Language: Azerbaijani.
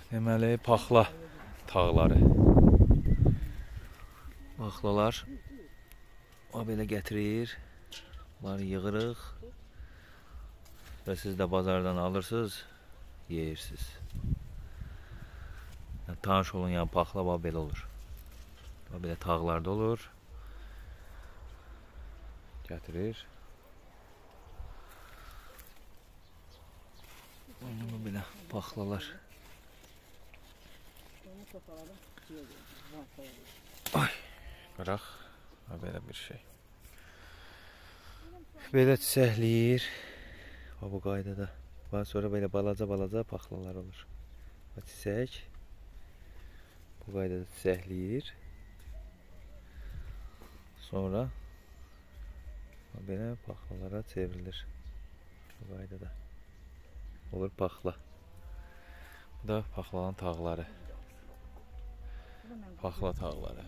Deməli, paxla tağları. Paxlalar belə gətirir. Bunları yığırıq. Və siz də bazardan alırsınız, yeyirsiniz. Tanış olun, yəni paxla belə olur. Belə tağlarda olur. Gətirir. Belə paxlalar. Ay, qıraq. Belə bir şey. Belə çiçəkləyir. Bu qaydada. Sonra belə balaca paxlalar olur. Çiçək. Bu qaydada çiçəkləyir. Sonra belə paxlalara çevrilir. Bu qaydada. Olur paxla. Bu da paxlanın tağları. Paxla tağları.